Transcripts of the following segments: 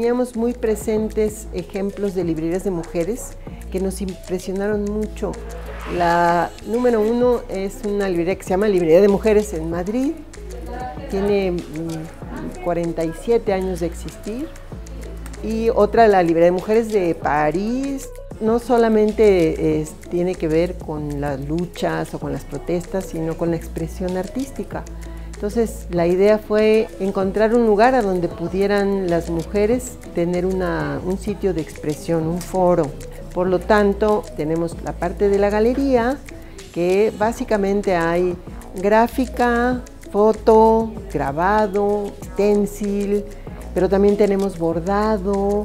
teníamos muy presentes ejemplos de librerías de mujeres que nos impresionaron mucho. La número uno es una librería que se llama Librería de Mujeres en Madrid. Tiene 47 años de existir. Y otra, la Librería de Mujeres de París. No solamente tiene que ver con las luchas o con las protestas, sino con la expresión artística. Entonces, la idea fue encontrar un lugar a donde pudieran las mujeres tener un sitio de expresión, un foro. Por lo tanto, tenemos la parte de la galería, que básicamente hay gráfica, foto, grabado, stencil, pero también tenemos bordado.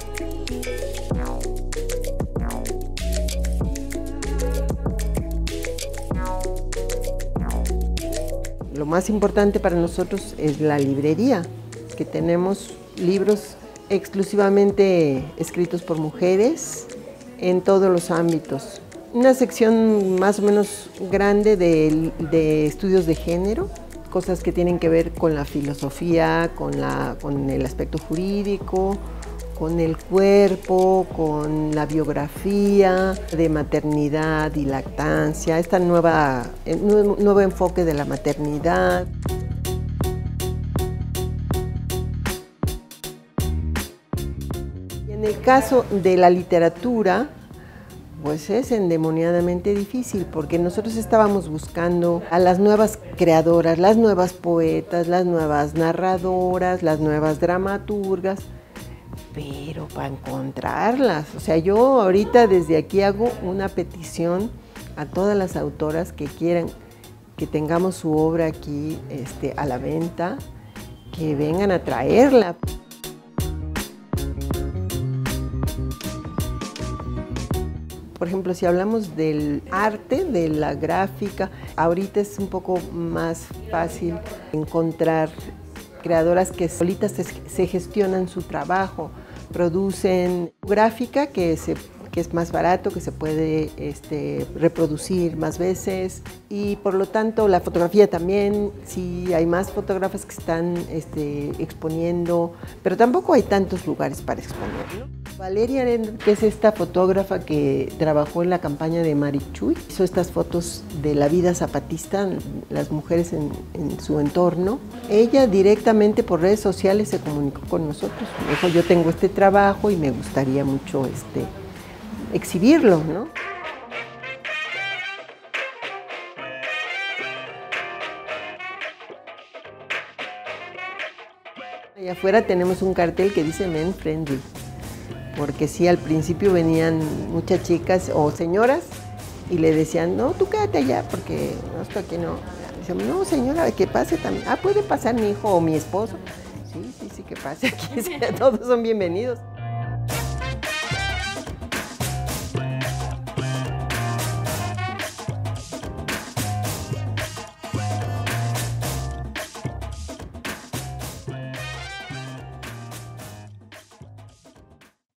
Lo más importante para nosotros es la librería, que tenemos libros exclusivamente escritos por mujeres en todos los ámbitos. Una sección más o menos grande de estudios de género, cosas que tienen que ver con la filosofía, con el aspecto jurídico, con el cuerpo, con la biografía de maternidad y lactancia, nuevo enfoque de la maternidad. Y en el caso de la literatura, pues es endemoniadamente difícil, porque nosotros estábamos buscando a las nuevas creadoras, las nuevas poetas, las nuevas narradoras, las nuevas dramaturgas, pero para encontrarlas, o sea, yo ahorita desde aquí hago una petición a todas las autoras que quieran que tengamos su obra aquí a la venta, que vengan a traerla. Por ejemplo, si hablamos del arte, de la gráfica, ahorita es un poco más fácil encontrar creadoras que solitas se gestionan su trabajo, producen gráfica que es más barato, que se puede reproducir más veces, y por lo tanto la fotografía también, sí hay más fotógrafas que están exponiendo, pero tampoco hay tantos lugares para exponer, ¿no? Valeria, que es esta fotógrafa que trabajó en la campaña de Marichuy, hizo estas fotos de la vida zapatista, las mujeres en su entorno. Ella directamente por redes sociales se comunicó con nosotros. Me dijo, yo tengo este trabajo y me gustaría mucho exhibirlo, ¿no? Allá afuera tenemos un cartel que dice Men Friendly, porque sí, al principio venían muchas chicas o señoras y le decían, no, tú quédate allá porque no, esto aquí no. Dicen, no, señora, que pase también. Ah, puede pasar mi hijo o mi esposo. Sí, que pase aquí, todos son bienvenidos.